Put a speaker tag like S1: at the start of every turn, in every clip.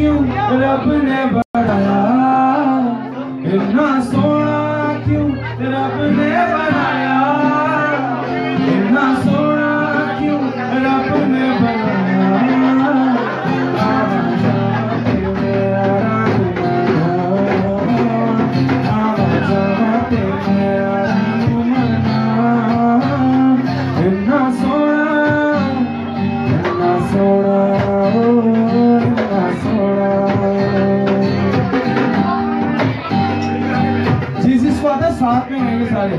S1: क्यों रब ने बनाया, इतना सोना क्यों रब ने बनाया, इतना सोना क्यों रब ने बनाया। इतना सोना, इतना सोना, इतना सोना। जीसस को आता साथ में रहेंगे सारे।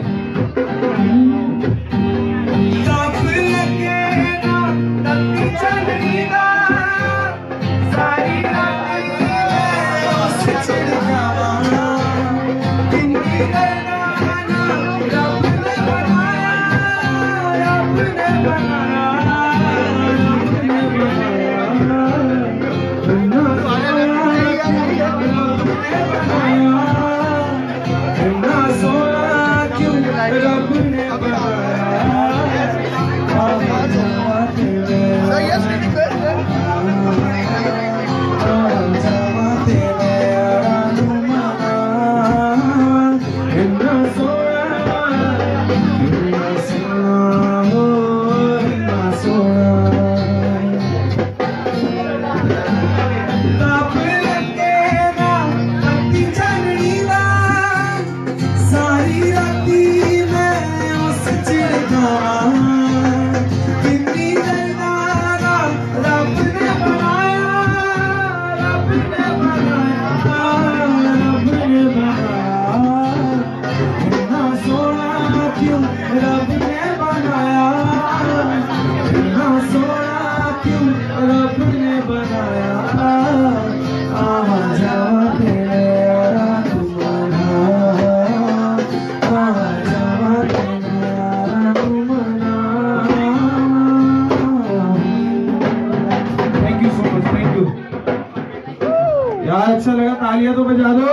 S1: यार अच्छा लगा, तालियां तो बजा दो।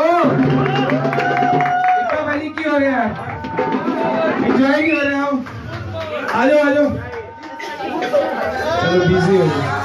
S1: इतना वाली क्यों हो रहा है, एंजॉय क्यों हो रहे हो? आ जाओ आ जाओ, चलो बिजी हो जाओ।